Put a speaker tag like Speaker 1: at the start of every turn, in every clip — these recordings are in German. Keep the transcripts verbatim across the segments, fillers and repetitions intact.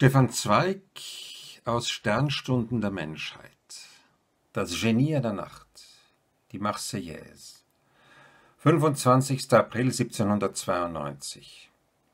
Speaker 1: Stefan Zweig aus Sternstunden der Menschheit. Das Genie der Nacht. Die Marseillaise. fünfundzwanzigster April siebzehnhundertzweiundneunzig.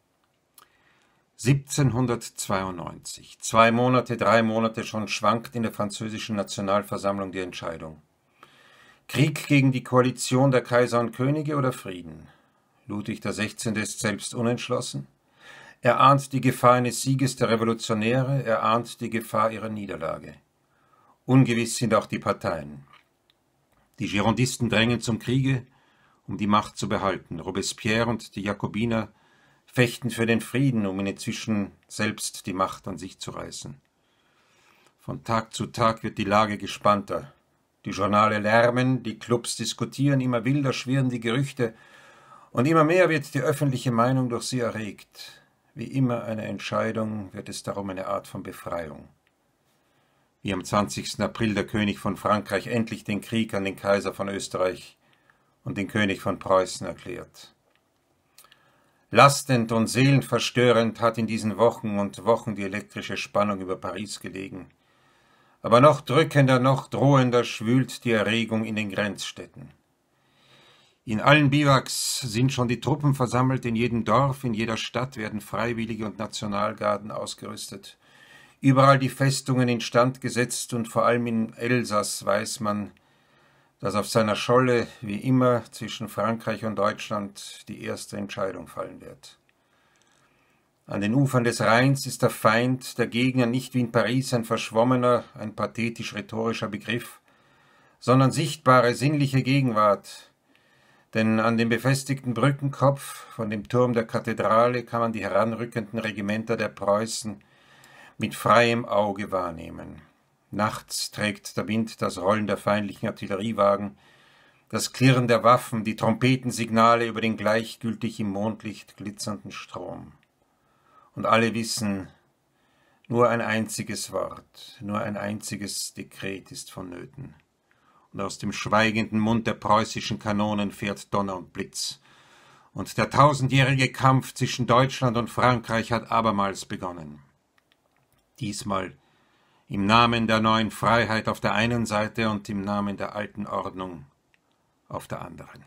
Speaker 1: siebzehnhundertzweiundneunzig. Zwei Monate, drei Monate schon schwankt in der französischen Nationalversammlung die Entscheidung. Krieg gegen die Koalition der Kaiser und Könige oder Frieden? Ludwig der Sechzehnte ist selbst unentschlossen. Er ahnt die Gefahr eines Sieges der Revolutionäre, er ahnt die Gefahr ihrer Niederlage. Ungewiss sind auch die Parteien. Die Girondisten drängen zum Kriege, um die Macht zu behalten. Robespierre und die Jakobiner fechten für den Frieden, um inzwischen selbst die Macht an sich zu reißen. Von Tag zu Tag wird die Lage gespannter. Die Journale lärmen, die Clubs diskutieren, immer wilder schwirren die Gerüchte und immer mehr wird die öffentliche Meinung durch sie erregt. Wie immer eine Entscheidung, wird es darum eine Art von Befreiung. Wie am zwanzigsten April der König von Frankreich endlich den Krieg an den Kaiser von Österreich und den König von Preußen erklärt. Lastend und seelenverstörend hat in diesen Wochen und Wochen die elektrische Spannung über Paris gelegen. Aber noch drückender, noch drohender schwült die Erregung in den Grenzstädten. In allen Biwaks sind schon die Truppen versammelt, in jedem Dorf, in jeder Stadt werden Freiwillige und Nationalgarden ausgerüstet. Überall die Festungen instand gesetzt und vor allem in Elsass weiß man, dass auf seiner Scholle, wie immer, zwischen Frankreich und Deutschland die erste Entscheidung fallen wird. An den Ufern des Rheins ist der Feind, der Gegner, nicht wie in Paris ein verschwommener, ein pathetisch-rhetorischer Begriff, sondern sichtbare, sinnliche Gegenwart. Denn an dem befestigten Brückenkopf von dem Turm der Kathedrale kann man die heranrückenden Regimenter der Preußen mit freiem Auge wahrnehmen. Nachts trägt der Wind das Rollen der feindlichen Artilleriewagen, das Klirren der Waffen, die Trompetensignale über den gleichgültig im Mondlicht glitzernden Strom. Und alle wissen, nur ein einziges Wort, nur ein einziges Dekret ist vonnöten. Und aus dem schweigenden Mund der preußischen Kanonen fährt Donner und Blitz. Und der tausendjährige Kampf zwischen Deutschland und Frankreich hat abermals begonnen. Diesmal im Namen der neuen Freiheit auf der einen Seite und im Namen der alten Ordnung auf der anderen.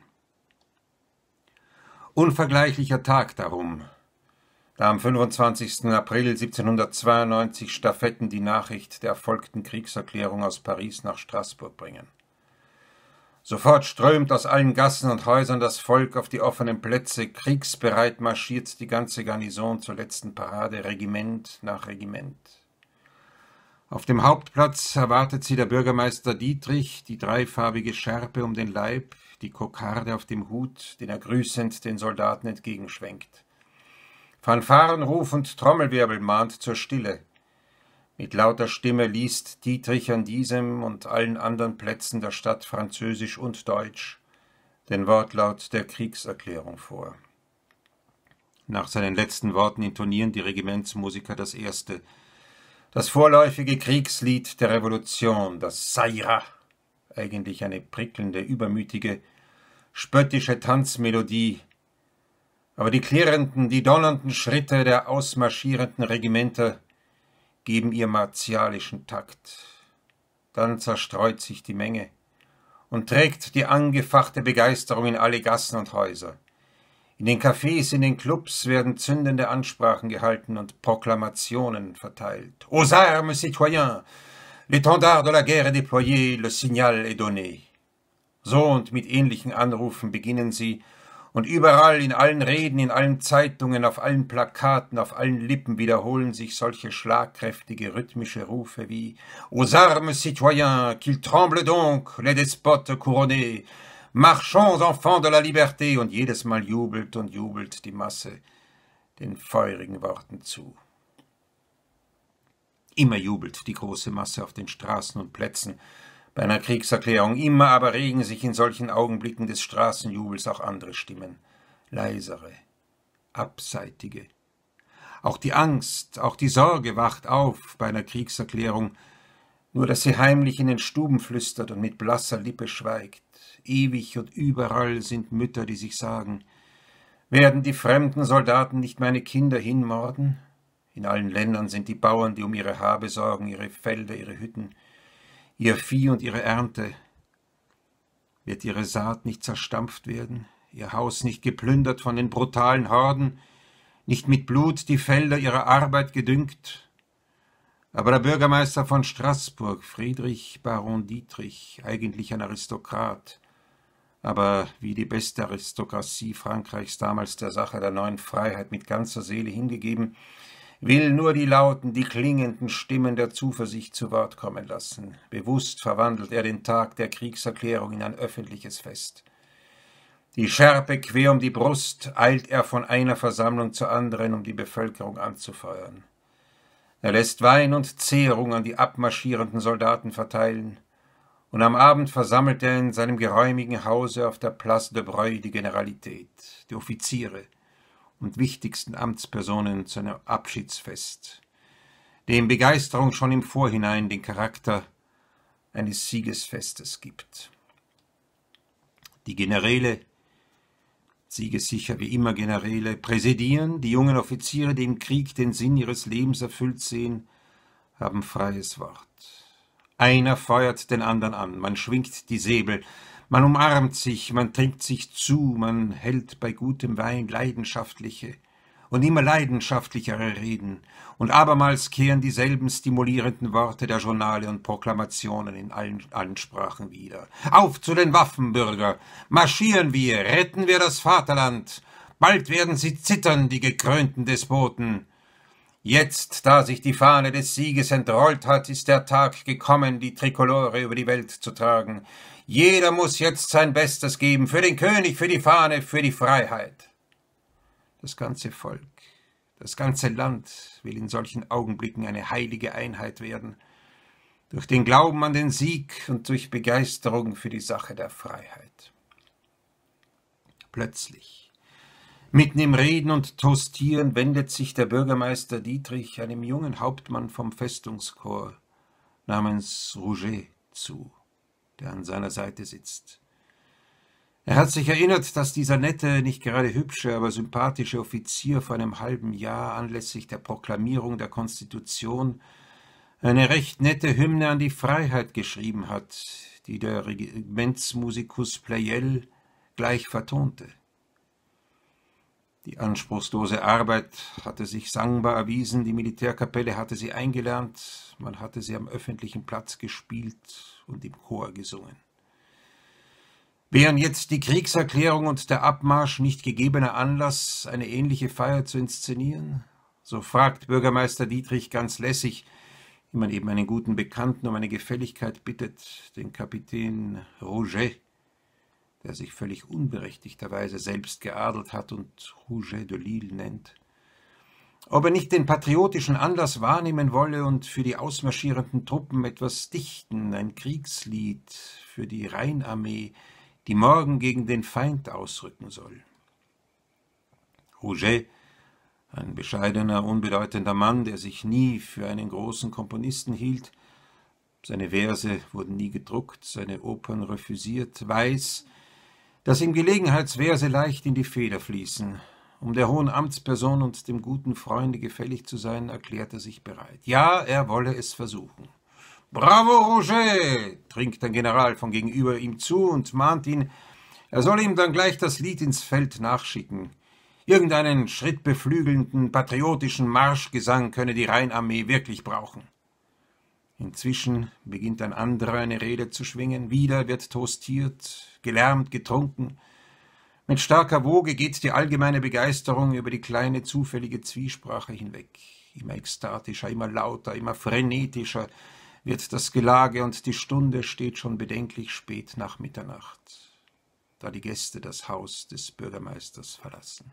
Speaker 1: Unvergleichlicher Tag darum, da am fünfundzwanzigsten April siebzehnhundertzweiundneunzig Stafetten die Nachricht der erfolgten Kriegserklärung aus Paris nach Straßburg bringen. Sofort strömt aus allen Gassen und Häusern das Volk auf die offenen Plätze, kriegsbereit marschiert die ganze Garnison zur letzten Parade, Regiment nach Regiment. Auf dem Hauptplatz erwartet sie der Bürgermeister Dietrich, die dreifarbige Schärpe um den Leib, die Kokarde auf dem Hut, den er grüßend den Soldaten entgegenschwenkt. Fanfarenruf und Trommelwirbel mahnt zur Stille. Mit lauter Stimme liest Dietrich an diesem und allen anderen Plätzen der Stadt Französisch und Deutsch den Wortlaut der Kriegserklärung vor. Nach seinen letzten Worten intonieren die Regimentsmusiker das erste, das vorläufige Kriegslied der Revolution, das Ça ira, eigentlich eine prickelnde, übermütige, spöttische Tanzmelodie, aber die klirrenden, die donnernden Schritte der ausmarschierenden Regimenter geben ihr martialischen Takt. Dann zerstreut sich die Menge und trägt die angefachte Begeisterung in alle Gassen und Häuser. In den Cafés, in den Clubs werden zündende Ansprachen gehalten und Proklamationen verteilt. Aux armes, citoyens! L'étendard de la guerre est déployé, le signal est donné. So und mit ähnlichen Anrufen beginnen sie, und überall, in allen Reden, in allen Zeitungen, auf allen Plakaten, auf allen Lippen wiederholen sich solche schlagkräftige, rhythmische Rufe wie Aux armes, citoyens, qu'ils tremblent donc, les despotes couronnés, marchons, enfants de la liberté, und jedes Mal jubelt und jubelt die Masse den feurigen Worten zu. Immer jubelt die große Masse auf den Straßen und Plätzen bei einer Kriegserklärung, immer aber regen sich in solchen Augenblicken des Straßenjubels auch andere Stimmen, leisere, abseitige. Auch die Angst, auch die Sorge wacht auf bei einer Kriegserklärung, nur dass sie heimlich in den Stuben flüstert und mit blasser Lippe schweigt. Ewig und überall sind Mütter, die sich sagen, werden die fremden Soldaten nicht meine Kinder hinmorden? In allen Ländern sind die Bauern, die um ihre Habe sorgen, ihre Felder, ihre Hütten, ihr Vieh und ihre Ernte. Wird ihre Saat nicht zerstampft werden, ihr Haus nicht geplündert von den brutalen Horden, nicht mit Blut die Felder ihrer Arbeit gedüngt? Aber der Bürgermeister von Straßburg, Friedrich Baron Dietrich, eigentlich ein Aristokrat, aber wie die beste Aristokratie Frankreichs damals der Sache der neuen Freiheit mit ganzer Seele hingegeben, will nur die lauten, die klingenden Stimmen der Zuversicht zu Wort kommen lassen. Bewusst verwandelt er den Tag der Kriegserklärung in ein öffentliches Fest. Die Schärpe quer um die Brust eilt er von einer Versammlung zur anderen, um die Bevölkerung anzufeuern. Er lässt Wein und Zehrung an die abmarschierenden Soldaten verteilen, und am Abend versammelt er in seinem geräumigen Hause auf der Place de Breuil die Generalität, die Offiziere und wichtigsten Amtspersonen zu einem Abschiedsfest, dem Begeisterung schon im Vorhinein den Charakter eines Siegesfestes gibt. Die Generäle, siegessicher wie immer Generäle, präsidieren, die jungen Offiziere, die im Krieg den Sinn ihres Lebens erfüllt sehen, haben freies Wort. Einer feuert den anderen an, man schwingt die Säbel, man umarmt sich, man trinkt sich zu, man hält bei gutem Wein leidenschaftliche und immer leidenschaftlichere Reden, und abermals kehren dieselben stimulierenden Worte der Journale und Proklamationen in allen, allen Sprachen wieder. Auf zu den Waffen, Bürger! Marschieren wir! Retten wir das Vaterland! Bald werden sie zittern, die gekrönten Despoten! Jetzt, da sich die Fahne des Sieges entrollt hat, ist der Tag gekommen, die Trikolore über die Welt zu tragen. Jeder muss jetzt sein Bestes geben, für den König, für die Fahne, für die Freiheit. Das ganze Volk, das ganze Land will in solchen Augenblicken eine heilige Einheit werden, durch den Glauben an den Sieg und durch Begeisterung für die Sache der Freiheit. Plötzlich, mitten im Reden und Toastieren, wendet sich der Bürgermeister Dietrich einem jungen Hauptmann vom Festungskorps namens Rouget zu, der an seiner Seite sitzt. Er hat sich erinnert, dass dieser nette, nicht gerade hübsche, aber sympathische Offizier vor einem halben Jahr anlässlich der Proklamierung der Konstitution eine recht nette Hymne an die Freiheit geschrieben hat, die der Regimentsmusikus Pleyel gleich vertonte. Die anspruchslose Arbeit hatte sich sangbar erwiesen, die Militärkapelle hatte sie eingelernt, man hatte sie am öffentlichen Platz gespielt und im Chor gesungen. Wären jetzt die Kriegserklärung und der Abmarsch nicht gegebener Anlass, eine ähnliche Feier zu inszenieren? So fragt Bürgermeister Dietrich ganz lässig, wie man eben einen guten Bekannten um eine Gefälligkeit bittet, den Kapitän Rouget, der sich völlig unberechtigterweise selbst geadelt hat und Rouget de Lille nennt, ob er nicht den patriotischen Anlass wahrnehmen wolle und für die ausmarschierenden Truppen etwas dichten, ein Kriegslied für die Rheinarmee, die morgen gegen den Feind ausrücken soll. Rouget, ein bescheidener, unbedeutender Mann, der sich nie für einen großen Komponisten hielt, seine Verse wurden nie gedruckt, seine Opern refüsiert, weiß, dass ihm Gelegenheitsverse leicht in die Feder fließen. Um der hohen Amtsperson und dem guten Freunde gefällig zu sein, erklärt er sich bereit. Ja, er wolle es versuchen. »Bravo, Rouget«, trinkt ein General von gegenüber ihm zu und mahnt ihn, er solle ihm dann gleich das Lied ins Feld nachschicken. Irgendeinen schrittbeflügelnden, patriotischen Marschgesang könne die Rheinarmee wirklich brauchen. Inzwischen beginnt ein anderer eine Rede zu schwingen, wieder wird toastiert, gelärmt, getrunken. Mit starker Woge geht die allgemeine Begeisterung über die kleine zufällige Zwiesprache hinweg. Immer ekstatischer, immer lauter, immer frenetischer wird das Gelage und die Stunde steht schon bedenklich spät nach Mitternacht, da die Gäste das Haus des Bürgermeisters verlassen.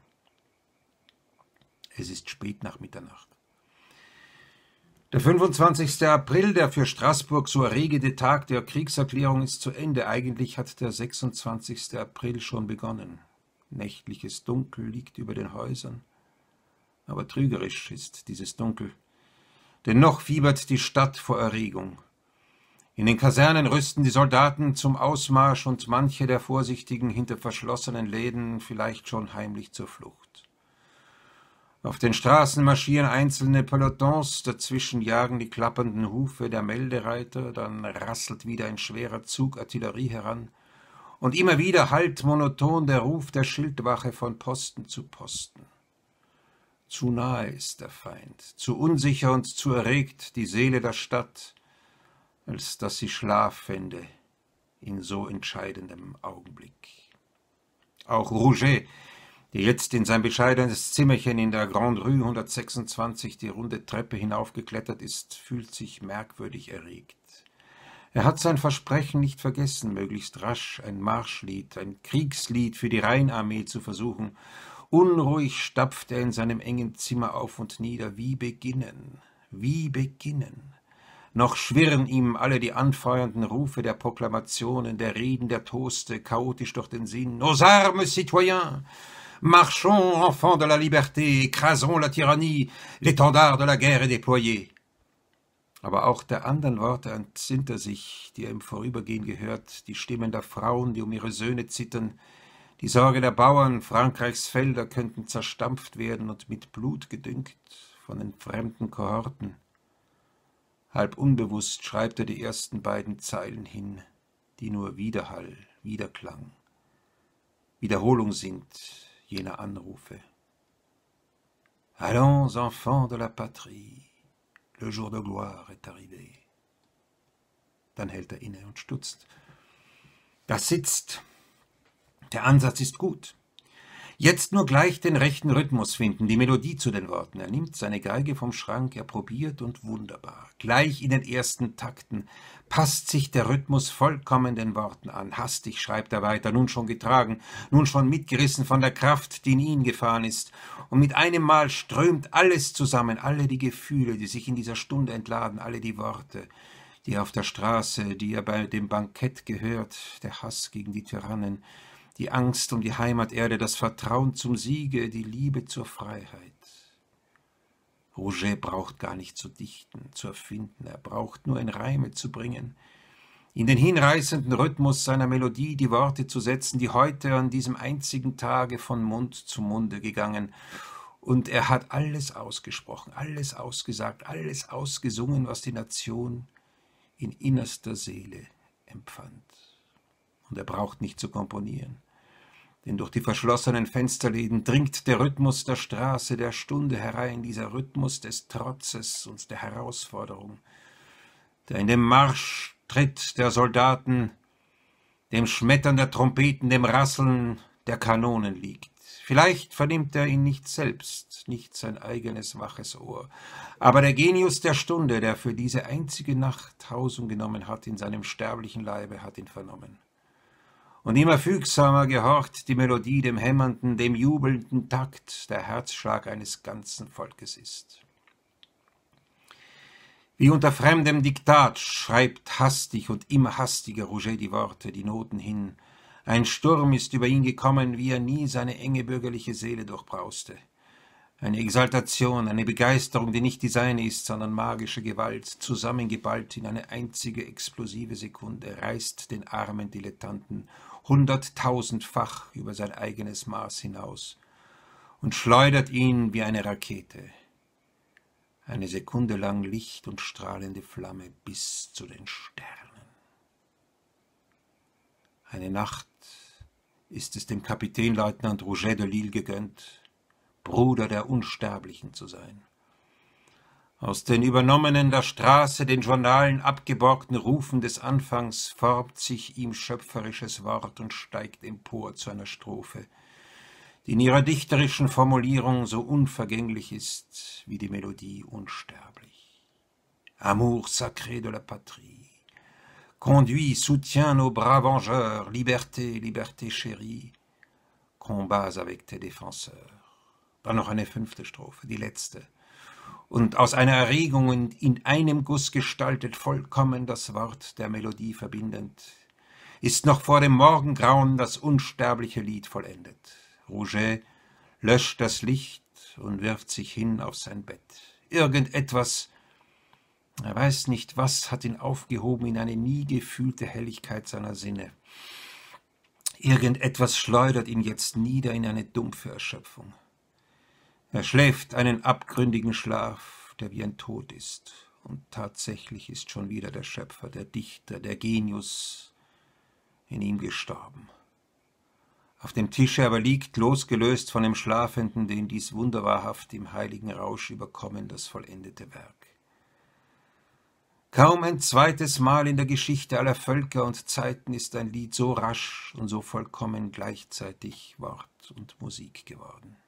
Speaker 1: Es ist spät nach Mitternacht. Der fünfundzwanzigste April, der für Straßburg so erregende Tag der Kriegserklärung, ist zu Ende. Eigentlich hat der sechsundzwanzigste April schon begonnen. Nächtliches Dunkel liegt über den Häusern. Aber trügerisch ist dieses Dunkel. Denn noch fiebert die Stadt vor Erregung. In den Kasernen rüsten die Soldaten zum Ausmarsch und manche der Vorsichtigen hinter verschlossenen Läden vielleicht schon heimlich zur Flucht. Auf den Straßen marschieren einzelne Pelotons, dazwischen jagen die klappernden Hufe der Meldereiter, dann rasselt wieder ein schwerer Zug Artillerie heran, und immer wieder hallt monoton der Ruf der Schildwache von Posten zu Posten. Zu nahe ist der Feind, zu unsicher und zu erregt die Seele der Stadt, als dass sie Schlaf fände in so entscheidendem Augenblick. Auch Rouget, der jetzt in sein bescheidenes Zimmerchen in der Grande Rue hundertsechsundzwanzig die runde Treppe hinaufgeklettert ist, fühlt sich merkwürdig erregt. Er hat sein Versprechen nicht vergessen, möglichst rasch ein Marschlied, ein Kriegslied für die Rheinarmee zu versuchen. Unruhig stapft er in seinem engen Zimmer auf und nieder. Wie beginnen? Wie beginnen? Noch schwirren ihm alle die anfeuernden Rufe der Proklamationen, der Reden, der Toaste, chaotisch durch den Sinn. Nos armes, citoyens! Marchons, enfants de la liberté, écrasons la tyrannie, l'étendard de la guerre est déployé. Aber auch der anderen Worte entsinnt er sich, die er im Vorübergehen gehört, die Stimmen der Frauen, die um ihre Söhne zittern, die Sorge der Bauern, Frankreichs Felder könnten zerstampft werden und mit Blut gedüngt von den fremden Kohorten. Halb unbewusst schreibt er die ersten beiden Zeilen hin, die nur Widerhall, Widerklang, Wiederholung sind jener Anrufe. Allons, enfants de la patrie, le jour de gloire est arrivé. Dann hält er inne und stutzt. Das sitzt. Der Ansatz ist gut. Jetzt nur gleich den rechten Rhythmus finden, die Melodie zu den Worten. Er nimmt seine Geige vom Schrank, er probiert und wunderbar. Gleich in den ersten Takten passt sich der Rhythmus vollkommen den Worten an. Hastig schreibt er weiter, nun schon getragen, nun schon mitgerissen von der Kraft, die in ihn gefahren ist. Und mit einem Mal strömt alles zusammen, alle die Gefühle, die sich in dieser Stunde entladen, alle die Worte, die auf der Straße, die er bei dem Bankett gehört, der Hass gegen die Tyrannen, die Angst um die Heimaterde, das Vertrauen zum Siege, die Liebe zur Freiheit. Rouget braucht gar nicht zu dichten, zu erfinden, er braucht nur in Reime zu bringen, in den hinreißenden Rhythmus seiner Melodie die Worte zu setzen, die heute an diesem einzigen Tage von Mund zu Munde gegangen, und er hat alles ausgesprochen, alles ausgesagt, alles ausgesungen, was die Nation in innerster Seele empfand. Und er braucht nicht zu komponieren, denn durch die verschlossenen Fensterläden dringt der Rhythmus der Straße, der Stunde herein, dieser Rhythmus des Trotzes und der Herausforderung, der in dem Marschtritt der Soldaten, dem Schmettern der Trompeten, dem Rasseln der Kanonen liegt. Vielleicht vernimmt er ihn nicht selbst, nicht sein eigenes waches Ohr, aber der Genius der Stunde, der für diese einzige Nacht Hausung genommen hat in seinem sterblichen Leibe, hat ihn vernommen. Und immer fügsamer gehorcht die Melodie dem hämmernden, dem jubelnden Takt, der Herzschlag eines ganzen Volkes ist. Wie unter fremdem Diktat schreibt hastig und immer hastiger Rouget die Worte, die Noten hin. Ein Sturm ist über ihn gekommen, wie er nie seine enge bürgerliche Seele durchbrauste. Eine Exaltation, eine Begeisterung, die nicht die seine ist, sondern magische Gewalt, zusammengeballt in eine einzige explosive Sekunde, reißt den armen Dilettanten hunderttausendfach über sein eigenes Maß hinaus und schleudert ihn wie eine Rakete, eine Sekunde lang Licht und strahlende Flamme bis zu den Sternen. Eine Nacht ist es dem Kapitänleutnant Rouget de Lisle gegönnt, Bruder der Unsterblichen zu sein. Aus den übernommenen der Straße, den Journalen abgeborgten Rufen des Anfangs formt sich ihm schöpferisches Wort und steigt empor zu einer Strophe, die in ihrer dichterischen Formulierung so unvergänglich ist wie die Melodie unsterblich. Amour sacré de la patrie, conduis, soutiens nos braves vengeurs, liberté, liberté chérie, combats avec tes défenseurs. Dann noch eine fünfte Strophe, die letzte. Und aus einer Erregung und in einem Guss gestaltet, vollkommen das Wort der Melodie verbindend, ist noch vor dem Morgengrauen das unsterbliche Lied vollendet. Rouget löscht das Licht und wirft sich hin auf sein Bett. Irgendetwas, er weiß nicht was, hat ihn aufgehoben in eine nie gefühlte Helligkeit seiner Sinne. Irgendetwas schleudert ihn jetzt nieder in eine dumpfe Erschöpfung. Er schläft einen abgründigen Schlaf, der wie ein Tod ist. Und tatsächlich ist schon wieder der Schöpfer, der Dichter, der Genius in ihm gestorben. Auf dem Tische aber liegt, losgelöst von dem Schlafenden, den dies wunderwahrhaft im heiligen Rausch überkommen, das vollendete Werk. Kaum ein zweites Mal in der Geschichte aller Völker und Zeiten ist ein Lied so rasch und so vollkommen gleichzeitig Wort und Musik geworden.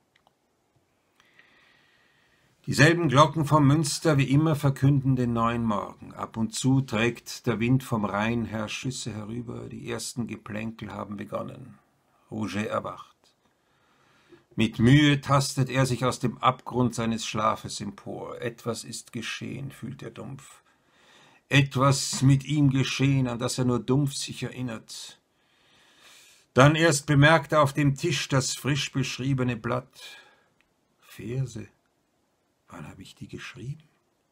Speaker 1: Dieselben Glocken vom Münster wie immer verkünden den neuen Morgen. Ab und zu trägt der Wind vom Rhein her Schüsse herüber, die ersten Geplänkel haben begonnen. Rouget erwacht. Mit Mühe tastet er sich aus dem Abgrund seines Schlafes empor. Etwas ist geschehen, fühlt er dumpf. Etwas mit ihm geschehen, an das er nur dumpf sich erinnert. Dann erst bemerkt er auf dem Tisch das frisch beschriebene Blatt. Verse. Wann habe ich die geschrieben?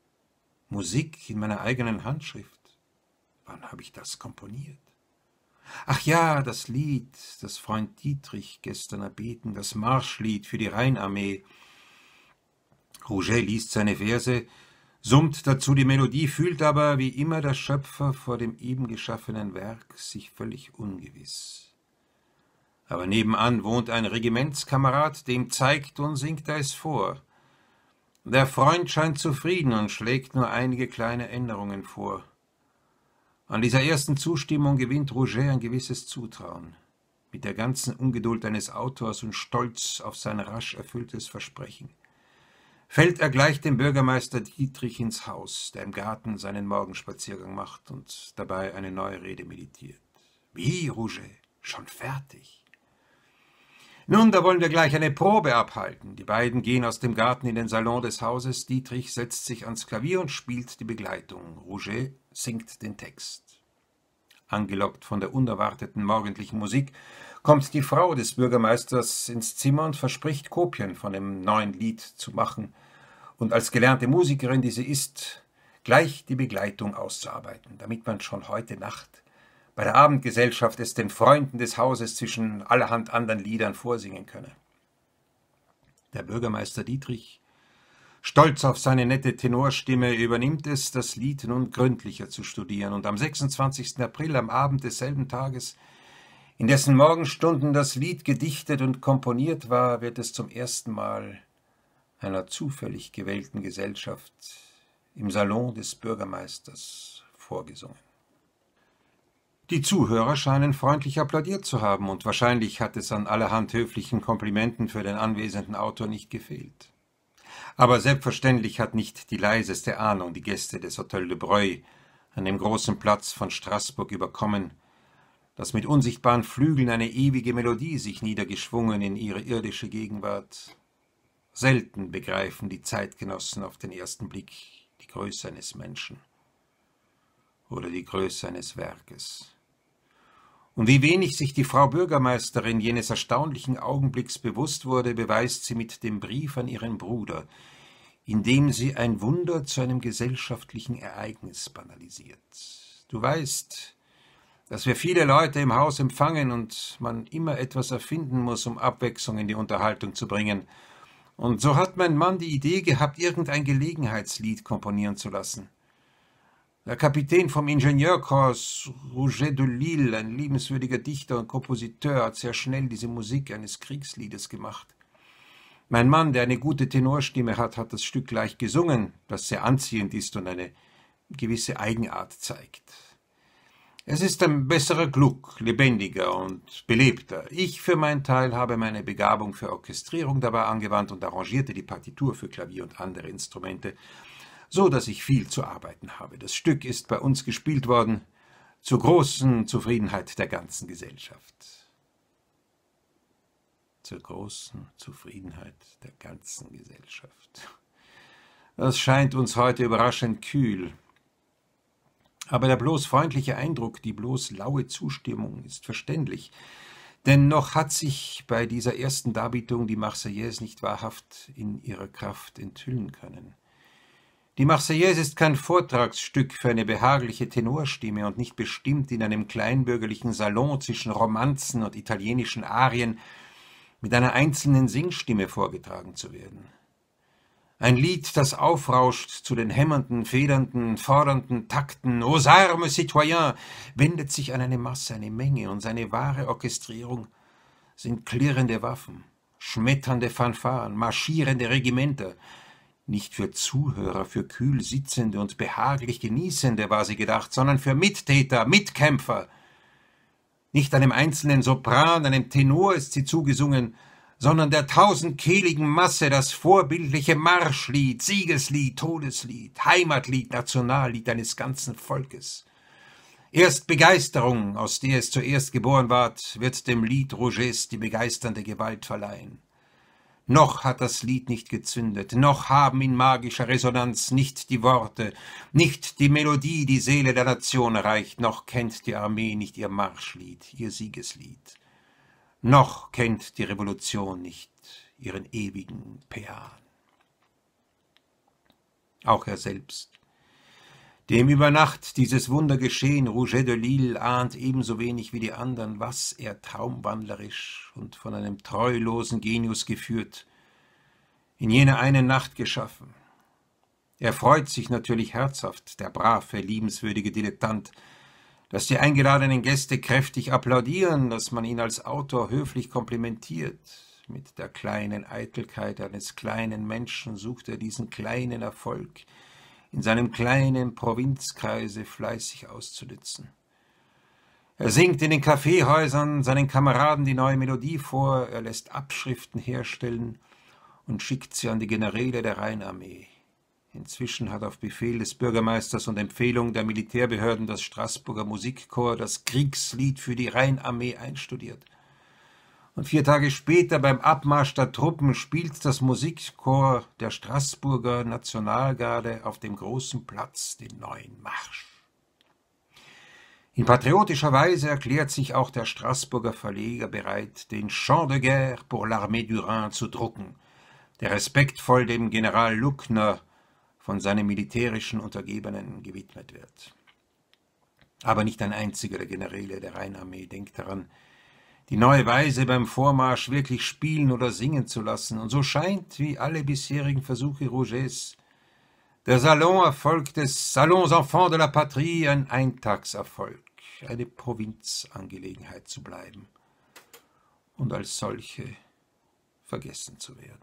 Speaker 1: Musik in meiner eigenen Handschrift. Wann habe ich das komponiert? Ach ja, das Lied, das Freund Dietrich gestern erbeten, das Marschlied für die Rheinarmee. Rouget liest seine Verse, summt dazu die Melodie, fühlt aber, wie immer der Schöpfer vor dem eben geschaffenen Werk, sich völlig ungewiss. Aber nebenan wohnt ein Regimentskamerad, dem zeigt und singt er es vor. Der Freund scheint zufrieden und schlägt nur einige kleine Änderungen vor. An dieser ersten Zustimmung gewinnt Rouget ein gewisses Zutrauen. Mit der ganzen Ungeduld eines Autors und Stolz auf sein rasch erfülltes Versprechen fällt er gleich dem Bürgermeister Dietrich ins Haus, der im Garten seinen Morgenspaziergang macht und dabei eine neue Rede meditiert. Wie, Rouget? Schon fertig? Nun, da wollen wir gleich eine Probe abhalten. Die beiden gehen aus dem Garten in den Salon des Hauses. Dietrich setzt sich ans Klavier und spielt die Begleitung. Rouget singt den Text. Angelockt von der unerwarteten morgendlichen Musik kommt die Frau des Bürgermeisters ins Zimmer und verspricht, Kopien von dem neuen Lied zu machen und als gelernte Musikerin, die sie ist, gleich die Begleitung auszuarbeiten, damit man schon heute Nacht bei der Abendgesellschaft es den Freunden des Hauses zwischen allerhand anderen Liedern vorsingen könne. Der Bürgermeister Dietrich, stolz auf seine nette Tenorstimme, übernimmt es, das Lied nun gründlicher zu studieren, und am sechsundzwanzigsten April, am Abend desselben Tages, in dessen Morgenstunden das Lied gedichtet und komponiert war, wird es zum ersten Mal einer zufällig gewählten Gesellschaft im Salon des Bürgermeisters vorgesungen. Die Zuhörer scheinen freundlich applaudiert zu haben, und wahrscheinlich hat es an allerhand höflichen Komplimenten für den anwesenden Autor nicht gefehlt. Aber selbstverständlich hat nicht die leiseste Ahnung die Gäste des Hotel de Breuil an dem großen Platz von Straßburg überkommen, dass mit unsichtbaren Flügeln eine ewige Melodie sich niedergeschwungen in ihre irdische Gegenwart. Selten begreifen die Zeitgenossen auf den ersten Blick die Größe eines Menschen oder die Größe eines Werkes. Und wie wenig sich die Frau Bürgermeisterin jenes erstaunlichen Augenblicks bewusst wurde, beweist sie mit dem Brief an ihren Bruder, in dem sie ein Wunder zu einem gesellschaftlichen Ereignis banalisiert. Du weißt, dass wir viele Leute im Haus empfangen und man immer etwas erfinden muss, um Abwechslung in die Unterhaltung zu bringen. Und so hat mein Mann die Idee gehabt, irgendein Gelegenheitslied komponieren zu lassen. Der Kapitän vom Ingenieurkorps, Rouget de Lille, ein liebenswürdiger Dichter und Kompositeur, hat sehr schnell diese Musik eines Kriegsliedes gemacht. Mein Mann, der eine gute Tenorstimme hat, hat das Stück gleich gesungen, das sehr anziehend ist und eine gewisse Eigenart zeigt. Es ist ein besserer Gluck, lebendiger und belebter. Ich für meinen Teil habe meine Begabung für Orchestrierung dabei angewandt und arrangierte die Partitur für Klavier und andere Instrumente, so dass ich viel zu arbeiten habe. Das Stück ist bei uns gespielt worden, zur großen Zufriedenheit der ganzen Gesellschaft. Zur großen Zufriedenheit der ganzen Gesellschaft. Das scheint uns heute überraschend kühl. Aber der bloß freundliche Eindruck, die bloß laue Zustimmung ist verständlich. Denn noch hat sich bei dieser ersten Darbietung die Marseillaise nicht wahrhaft in ihrer Kraft enthüllen können. Die Marseillaise ist kein Vortragsstück für eine behagliche Tenorstimme und nicht bestimmt in einem kleinbürgerlichen Salon zwischen Romanzen und italienischen Arien mit einer einzelnen Singstimme vorgetragen zu werden. Ein Lied, das aufrauscht zu den hämmernden, federnden, fordernden Takten. Aux armes citoyens wendet sich an eine Masse, eine Menge, und seine wahre Orchestrierung sind klirrende Waffen, schmetternde Fanfaren, marschierende Regimenter. Nicht für Zuhörer, für kühl Sitzende und behaglich Genießende war sie gedacht, sondern für Mittäter, Mitkämpfer. Nicht einem einzelnen Sopran, einem Tenor ist sie zugesungen, sondern der tausendkehligen Masse das vorbildliche Marschlied, Siegeslied, Todeslied, Heimatlied, Nationallied eines ganzen Volkes. Erst Begeisterung, aus der es zuerst geboren ward, wird dem Lied Rogers die begeisternde Gewalt verleihen. Noch hat das Lied nicht gezündet, noch haben in magischer Resonanz nicht die Worte, nicht die Melodie die Seele der Nation erreicht, noch kennt die Armee nicht ihr Marschlied, ihr Siegeslied. Noch kennt die Revolution nicht ihren ewigen Pean. Auch er selbst, dem über Nacht dieses Wunder geschehen, Rouget de Lisle, ahnt ebenso wenig wie die anderen, was er traumwandlerisch und von einem treulosen Genius geführt, in jener einen Nacht geschaffen. Er freut sich natürlich herzhaft, der brave, liebenswürdige Dilettant, dass die eingeladenen Gäste kräftig applaudieren, dass man ihn als Autor höflich komplimentiert. Mit der kleinen Eitelkeit eines kleinen Menschen sucht er diesen kleinen Erfolg in seinem kleinen Provinzkreise fleißig auszunützen. Er singt in den Kaffeehäusern seinen Kameraden die neue Melodie vor, er lässt Abschriften herstellen und schickt sie an die Generäle der Rheinarmee. Inzwischen hat auf Befehl des Bürgermeisters und Empfehlung der Militärbehörden das Straßburger Musikchor das Kriegslied für die Rheinarmee einstudiert. Und vier Tage später beim Abmarsch der Truppen spielt das Musikchor der Straßburger Nationalgarde auf dem großen Platz den neuen Marsch. In patriotischer Weise erklärt sich auch der Straßburger Verleger bereit, den Chant de Guerre pour l'Armée du Rhin zu drucken, der respektvoll dem General Luckner von seinem militärischen Untergebenen gewidmet wird. Aber nicht ein einziger der Generäle der Rheinarmee denkt daran, die neue Weise beim Vormarsch wirklich spielen oder singen zu lassen, und so scheint, wie alle bisherigen Versuche Rogers, der Salonerfolg des Salons Enfants de la Patrie ein Eintagserfolg, eine Provinzangelegenheit zu bleiben und als solche vergessen zu werden.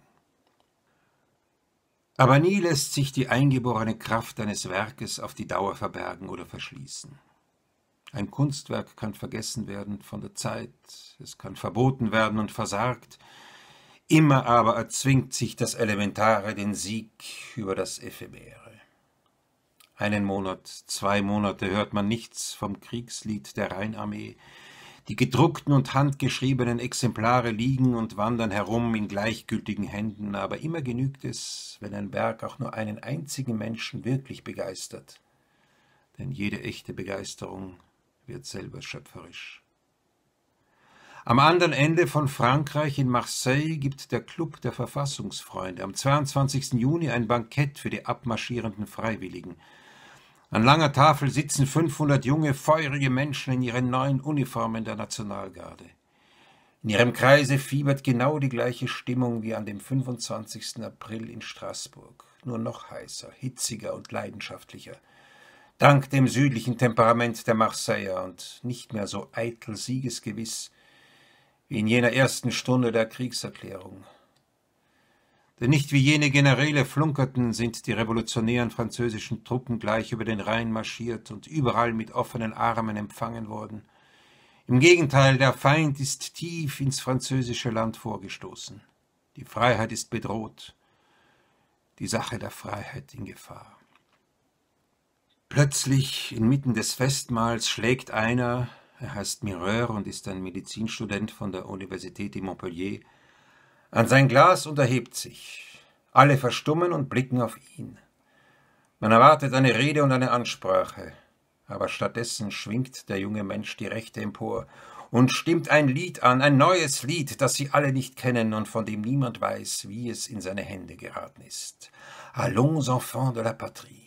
Speaker 1: Aber nie lässt sich die eingeborene Kraft eines Werkes auf die Dauer verbergen oder verschließen. Ein Kunstwerk kann vergessen werden von der Zeit, es kann verboten werden und versagt, immer aber erzwingt sich das Elementare den Sieg über das Ephemere. Einen Monat, zwei Monate hört man nichts vom Kriegslied der Rheinarmee. Die gedruckten und handgeschriebenen Exemplare liegen und wandern herum in gleichgültigen Händen, aber immer genügt es, wenn ein Werk auch nur einen einzigen Menschen wirklich begeistert. Denn jede echte Begeisterung wird selber schöpferisch. Am anderen Ende von Frankreich in Marseille gibt der Club der Verfassungsfreunde am zweiundzwanzigsten Juni ein Bankett für die abmarschierenden Freiwilligen. An langer Tafel sitzen fünfhundert junge, feurige Menschen in ihren neuen Uniformen der Nationalgarde. In ihrem Kreise fiebert genau die gleiche Stimmung wie an dem fünfundzwanzigsten April in Straßburg, nur noch heißer, hitziger und leidenschaftlicher. Dank dem südlichen Temperament der Marseiller und nicht mehr so eitel siegesgewiss wie in jener ersten Stunde der Kriegserklärung. Denn nicht wie jene Generäle flunkerten, sind die revolutionären französischen Truppen gleich über den Rhein marschiert und überall mit offenen Armen empfangen worden. Im Gegenteil, der Feind ist tief ins französische Land vorgestoßen. Die Freiheit ist bedroht, die Sache der Freiheit in Gefahr. Plötzlich, inmitten des Festmahls, schlägt einer, er heißt Mireur und ist ein Medizinstudent von der Universität de Montpellier, an sein Glas und erhebt sich. Alle verstummen und blicken auf ihn. Man erwartet eine Rede und eine Ansprache, aber stattdessen schwingt der junge Mensch die Rechte empor und stimmt ein Lied an, ein neues Lied, das sie alle nicht kennen und von dem niemand weiß, wie es in seine Hände geraten ist. Allons, enfants de la patrie.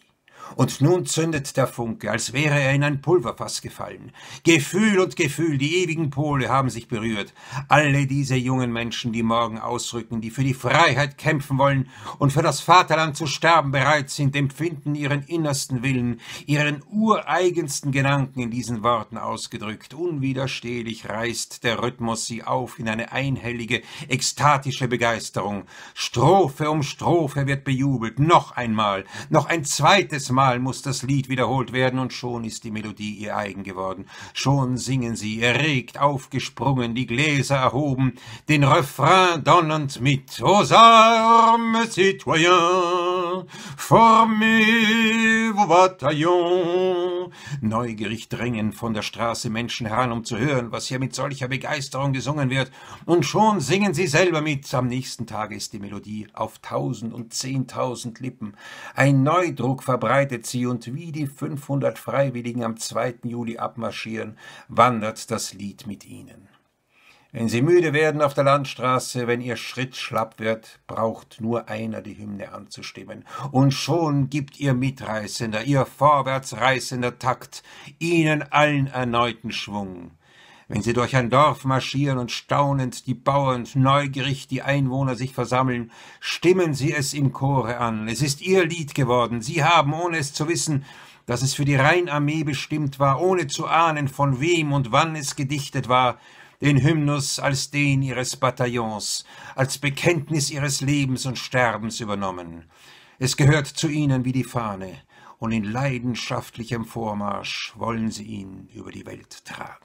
Speaker 1: Und nun zündet der Funke, als wäre er in ein Pulverfass gefallen. Gefühl und Gefühl, die ewigen Pole haben sich berührt. Alle diese jungen Menschen, die morgen ausrücken, die für die Freiheit kämpfen wollen und für das Vaterland zu sterben bereit sind, empfinden ihren innersten Willen, ihren ureigensten Gedanken in diesen Worten ausgedrückt. Unwiderstehlich reißt der Rhythmus sie auf in eine einhellige, ekstatische Begeisterung. Strophe um Strophe wird bejubelt. Noch einmal, noch ein zweites Mal muss das Lied wiederholt werden, und schon ist die Melodie ihr eigen geworden. Schon singen sie, erregt aufgesprungen, die Gläser erhoben, den Refrain donnernd mit. Aux armes citoyens, formez vos bataillons. Neugierig drängen von der Straße Menschen heran, um zu hören, was hier mit solcher Begeisterung gesungen wird. Und schon singen sie selber mit. Am nächsten Tage ist die Melodie auf tausend und zehntausend Lippen. Ein Neudruck verbreitet sie, und wie die fünfhundert Freiwilligen am zweiten Juli abmarschieren, wandert das Lied mit ihnen. Wenn sie müde werden auf der Landstraße, wenn ihr Schritt schlapp wird, braucht nur einer die Hymne anzustimmen. Und schon gibt ihr mitreißender, ihr vorwärtsreißender Takt ihnen allen erneuten Schwung. Wenn sie durch ein Dorf marschieren und staunend die Bauern, neugierig die Einwohner sich versammeln, stimmen sie es im Chore an. Es ist ihr Lied geworden. Sie haben, ohne es zu wissen, dass es für die Rheinarmee bestimmt war, ohne zu ahnen, von wem und wann es gedichtet war, den Hymnus als den ihres Bataillons, als Bekenntnis ihres Lebens und Sterbens übernommen. Es gehört zu ihnen wie die Fahne, und in leidenschaftlichem Vormarsch wollen sie ihn über die Welt tragen.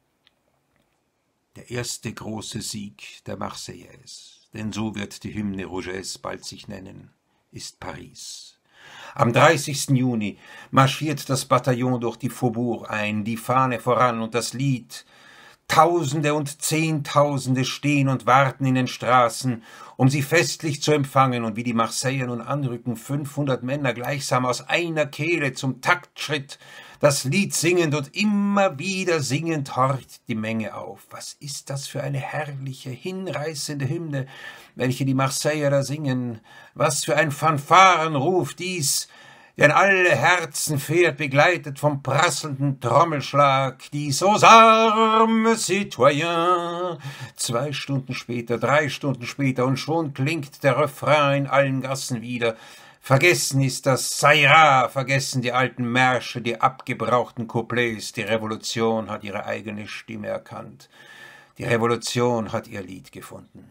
Speaker 1: Der erste große Sieg der Marseillaise, denn so wird die Hymne Rougets bald sich nennen, ist Paris. Am dreißigsten Juni marschiert das Bataillon durch die Faubourgs ein, die Fahne voran und das Lied. Tausende und Zehntausende stehen und warten in den Straßen, um sie festlich zu empfangen, und wie die Marseiller nun anrücken, fünfhundert Männer gleichsam aus einer Kehle zum Taktschritt, das Lied singend und immer wieder singend horcht die Menge auf. Was ist das für eine herrliche, hinreißende Hymne, welche die Marseiller da singen? Was für ein Fanfarenruf dies, der in alle Herzen fährt, begleitet vom prasselnden Trommelschlag, dies Aux armes citoyens. Zwei Stunden später, drei Stunden später, und schon klingt der Refrain in allen Gassen wieder. Vergessen ist das Saira, vergessen die alten Märsche, die abgebrauchten Couplets. Die Revolution hat ihre eigene Stimme erkannt. Die Revolution hat ihr Lied gefunden.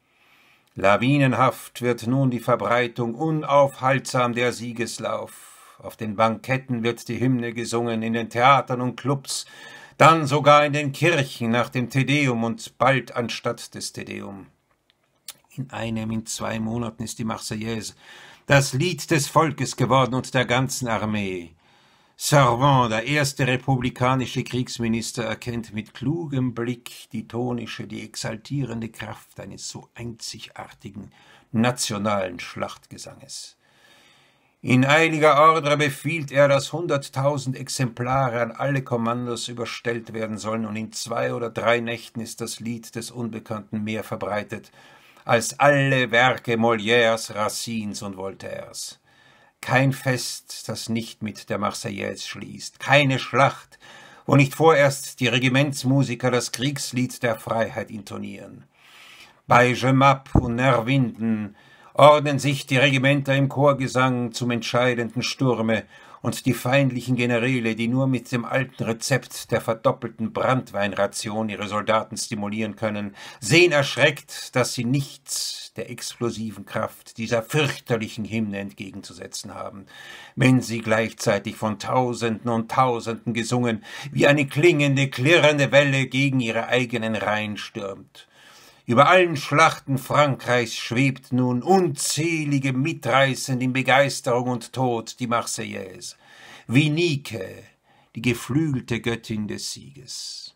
Speaker 1: Lawinenhaft wird nun die Verbreitung, unaufhaltsam der Siegeslauf. Auf den Banketten wird die Hymne gesungen, in den Theatern und Clubs, dann sogar in den Kirchen nach dem Tedeum und bald anstatt des Tedeum. In einem, in zwei Monaten ist die Marseillaise das Lied des Volkes geworden und der ganzen Armee. Servan, der erste republikanische Kriegsminister, erkennt mit klugem Blick die tonische, die exaltierende Kraft eines so einzigartigen nationalen Schlachtgesanges. In eiliger Ordre befiehlt er, dass hunderttausend Exemplare an alle Kommandos überstellt werden sollen, und in zwei oder drei Nächten ist das Lied des Unbekannten mehr verbreitet als alle Werke Molières, Racines und Voltaires. Kein Fest, das nicht mit der Marseillaise schließt, keine Schlacht, wo nicht vorerst die Regimentsmusiker das Kriegslied der Freiheit intonieren. Bei Jemappes und Nerwinden ordnen sich die Regimenter im Chorgesang zum entscheidenden Sturme, und die feindlichen Generäle, die nur mit dem alten Rezept der verdoppelten Branntweinration ihre Soldaten stimulieren können, sehen erschreckt, dass sie nichts der explosiven Kraft dieser fürchterlichen Hymne entgegenzusetzen haben, wenn sie gleichzeitig von Tausenden und Tausenden gesungen, wie eine klingende, klirrende Welle gegen ihre eigenen Reihen stürmt. Über allen Schlachten Frankreichs schwebt nun unzählige mitreißend in Begeisterung und Tod die Marseillaise, wie Nike, die geflügelte Göttin des Sieges.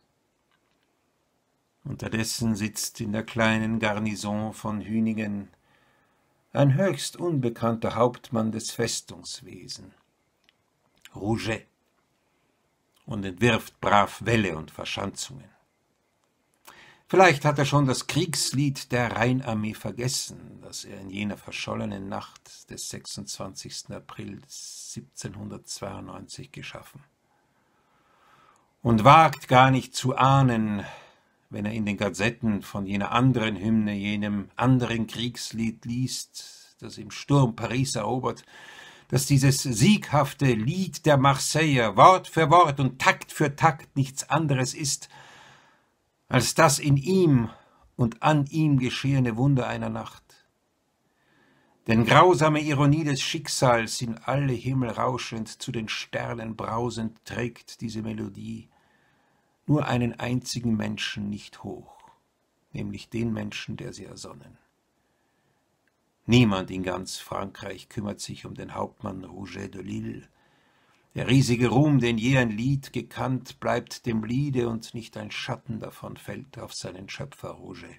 Speaker 1: Unterdessen sitzt in der kleinen Garnison von Hüningen ein höchst unbekannter Hauptmann des Festungswesen, Rouget, und entwirft brav Wälle und Verschanzungen. Vielleicht hat er schon das Kriegslied der Rheinarmee vergessen, das er in jener verschollenen Nacht des sechsundzwanzigsten April siebzehnhundertzweiundneunzig geschaffen. Und wagt gar nicht zu ahnen, wenn er in den Gazetten von jener anderen Hymne, jenem anderen Kriegslied liest, das im Sturm Paris erobert, dass dieses sieghafte Lied der Marseiller Wort für Wort und Takt für Takt nichts anderes ist, als das in ihm und an ihm geschehene Wunder einer Nacht. Denn grausame Ironie des Schicksals, in alle Himmel rauschend, zu den Sternen brausend, trägt diese Melodie nur einen einzigen Menschen nicht hoch, nämlich den Menschen, der sie ersonnen. Niemand in ganz Frankreich kümmert sich um den Hauptmann Rouget de L'Isle. Der riesige Ruhm, den je ein Lied gekannt, bleibt dem Liede, und nicht ein Schatten davon fällt auf seinen Schöpfer Rouget.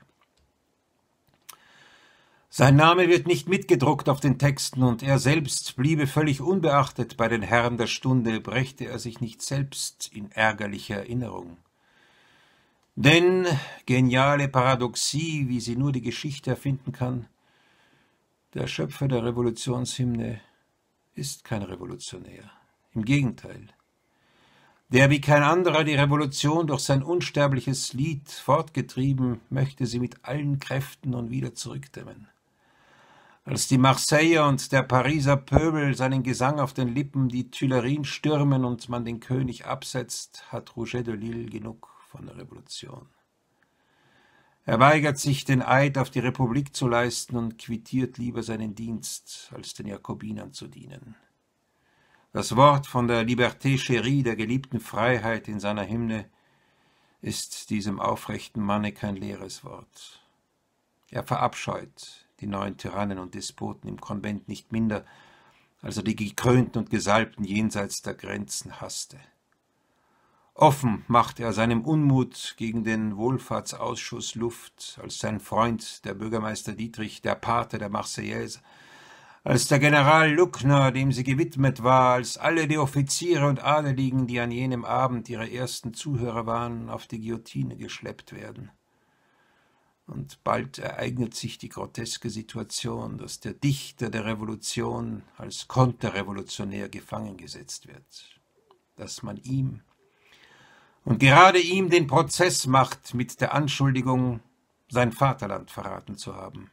Speaker 1: Sein Name wird nicht mitgedruckt auf den Texten, und er selbst bliebe völlig unbeachtet bei den Herren der Stunde, brächte er sich nicht selbst in ärgerliche Erinnerung. Denn, geniale Paradoxie, wie sie nur die Geschichte erfinden kann, der Schöpfer der Revolutionshymne ist kein Revolutionär. Im Gegenteil. Der wie kein anderer die Revolution durch sein unsterbliches Lied fortgetrieben, möchte sie mit allen Kräften nun wieder zurückdämmen. Als die Marseiller und der Pariser Pöbel seinen Gesang auf den Lippen die Tuileries stürmen und man den König absetzt, hat Rouget de L'Isle genug von der Revolution. Er weigert sich, den Eid auf die Republik zu leisten und quittiert lieber seinen Dienst, als den Jakobinern zu dienen. Das Wort von der Liberté chérie, der geliebten Freiheit in seiner Hymne, ist diesem aufrechten Manne kein leeres Wort. Er verabscheut die neuen Tyrannen und Despoten im Konvent nicht minder, als er die Gekrönten und Gesalbten jenseits der Grenzen hasste. Offen macht er seinem Unmut gegen den Wohlfahrtsausschuss Luft, als sein Freund, der Bürgermeister Dietrich, der Pate der Marseillaise, als der General Luckner, dem sie gewidmet war, als alle die Offiziere und Adeligen, die an jenem Abend ihre ersten Zuhörer waren, auf die Guillotine geschleppt werden. Und bald ereignet sich die groteske Situation, dass der Dichter der Revolution als Konterrevolutionär gefangen gesetzt wird, dass man ihm und gerade ihm den Prozess macht mit der Anschuldigung, sein Vaterland verraten zu haben.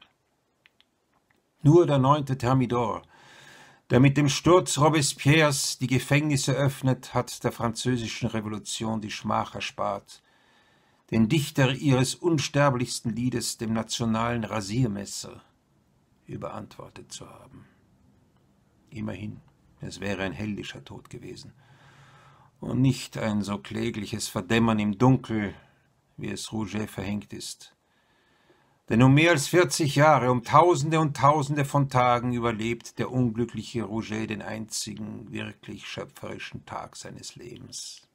Speaker 1: Nur der neunte Thermidor, der mit dem Sturz Robespierres die Gefängnisse öffnet, hat der französischen Revolution die Schmach erspart, den Dichter ihres unsterblichsten Liedes, dem nationalen Rasiermesser, überantwortet zu haben. Immerhin, es wäre ein heldischer Tod gewesen und nicht ein so klägliches Verdämmern im Dunkel, wie es Rouget verhängt ist. Denn um mehr als vierzig Jahre, um Tausende und Tausende von Tagen überlebt der unglückliche Rouget den einzigen wirklich schöpferischen Tag seines Lebens.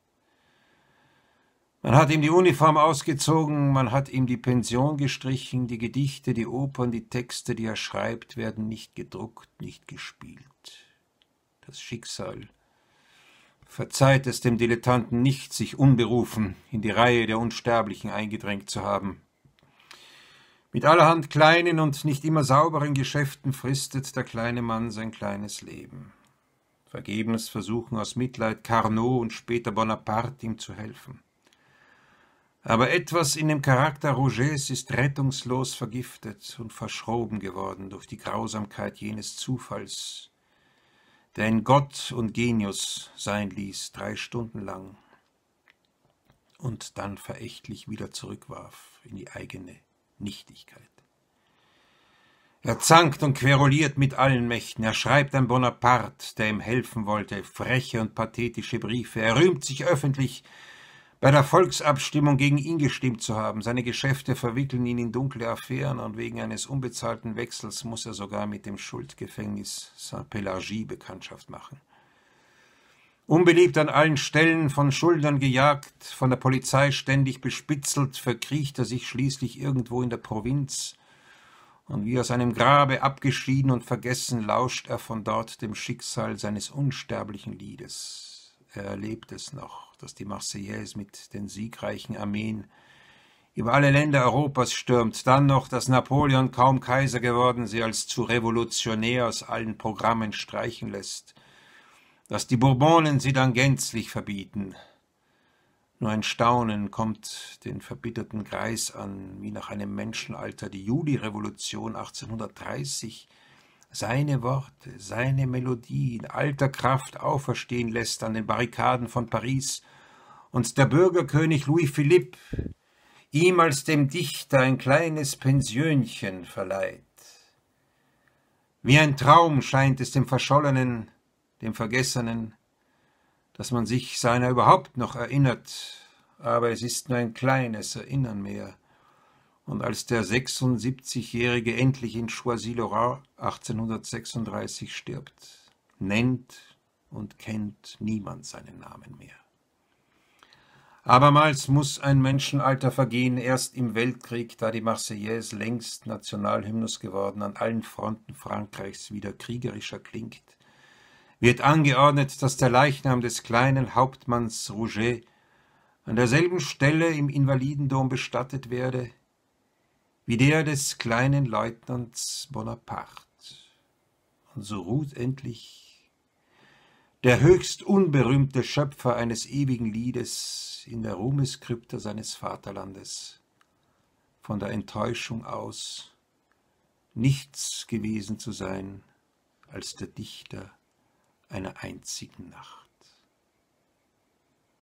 Speaker 1: Man hat ihm die Uniform ausgezogen, man hat ihm die Pension gestrichen, die Gedichte, die Opern, die Texte, die er schreibt, werden nicht gedruckt, nicht gespielt. Das Schicksal verzeiht es dem Dilettanten nicht, sich unberufen in die Reihe der Unsterblichen eingedrängt zu haben. Mit allerhand kleinen und nicht immer sauberen Geschäften fristet der kleine Mann sein kleines Leben. Vergebens versuchen aus Mitleid Carnot und später Bonaparte ihm zu helfen. Aber etwas in dem Charakter Rougets ist rettungslos vergiftet und verschroben geworden durch die Grausamkeit jenes Zufalls, der in Gott und Genius sein ließ, drei Stunden lang, und dann verächtlich wieder zurückwarf in die eigene Nichtigkeit. Er zankt und queruliert mit allen Mächten, er schreibt an Bonaparte, der ihm helfen wollte, freche und pathetische Briefe, er rühmt sich öffentlich, bei der Volksabstimmung gegen ihn gestimmt zu haben. Seine Geschäfte verwickeln ihn in dunkle Affären und wegen eines unbezahlten Wechsels muss er sogar mit dem Schuldgefängnis Saint-Pélagie Bekanntschaft machen. Unbeliebt an allen Stellen, von Schuldnern gejagt, von der Polizei ständig bespitzelt, verkriecht er sich schließlich irgendwo in der Provinz, und wie aus einem Grabe abgeschieden und vergessen lauscht er von dort dem Schicksal seines unsterblichen Liedes. Er erlebt es noch, dass die Marseillaise mit den siegreichen Armeen über alle Länder Europas stürmt, dann noch, dass Napoleon, kaum Kaiser geworden, sie als zu revolutionär aus allen Programmen streichen lässt, dass die Bourbonen sie dann gänzlich verbieten. Nur ein Staunen kommt den verbitterten Greis an, wie nach einem Menschenalter die Julirevolution achtzehnhundertdreißig seine Worte, seine Melodie in alter Kraft auferstehen lässt an den Barrikaden von Paris und der Bürgerkönig Louis Philippe ihm als dem Dichter ein kleines Pensionchen verleiht. Wie ein Traum scheint es dem Verschollenen, dem Vergessenen, dass man sich seiner überhaupt noch erinnert, aber es ist nur ein kleines Erinnern mehr. Und als der sechsundsiebzigjährige endlich in Choisy-le-Roi achtzehnhundertsechsunddreißig stirbt, nennt und kennt niemand seinen Namen mehr. Abermals muss ein Menschenalter vergehen, erst im Weltkrieg, da die Marseillaise, längst Nationalhymnus geworden, an allen Fronten Frankreichs wieder kriegerischer klingt, wird angeordnet, dass der Leichnam des kleinen Hauptmanns Rouget an derselben Stelle im Invalidendom bestattet werde, wie der des kleinen Leutnants Bonaparte. Und so ruht endlich der höchst unberühmte Schöpfer eines ewigen Liedes in der Ruhmeskrypta seines Vaterlandes, von der Enttäuschung aus, nichts gewesen zu sein als der Dichter einer einzigen Nacht.